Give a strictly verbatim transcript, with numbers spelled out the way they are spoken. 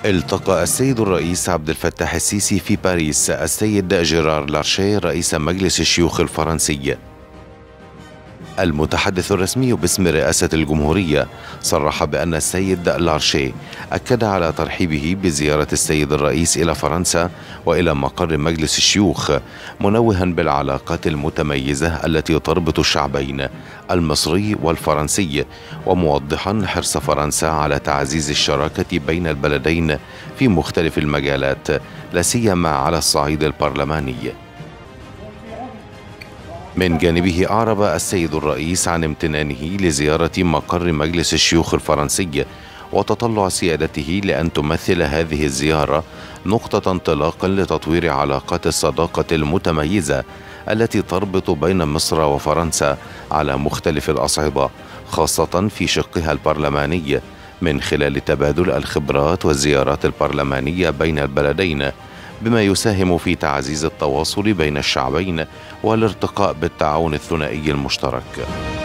التقى السيد الرئيس عبد الفتاح السيسي في باريس السيد جيرار لارشيه رئيس مجلس الشيوخ الفرنسي. المتحدث الرسمي باسم رئاسة الجمهورية صرح بأن السيد لارشيه أكد على ترحيبه بزيارة السيد الرئيس إلى فرنسا وإلى مقر مجلس الشيوخ، منوها بالعلاقات المتميزة التي تربط الشعبين المصري والفرنسي، وموضحا حرص فرنسا على تعزيز الشراكة بين البلدين في مختلف المجالات، لا سيما على الصعيد البرلماني. من جانبه أعرب السيد الرئيس عن امتنانه لزيارة مقر مجلس الشيوخ الفرنسي، وتطلع سيادته لأن تمثل هذه الزيارة نقطة انطلاق لتطوير علاقات الصداقة المتميزة التي تربط بين مصر وفرنسا على مختلف الأصعدة، خاصة في شقها البرلماني، من خلال تبادل الخبرات والزيارات البرلمانية بين البلدين، بما يساهم في تعزيز التواصل بين الشعبين والارتقاء بالتعاون الثنائي المشترك.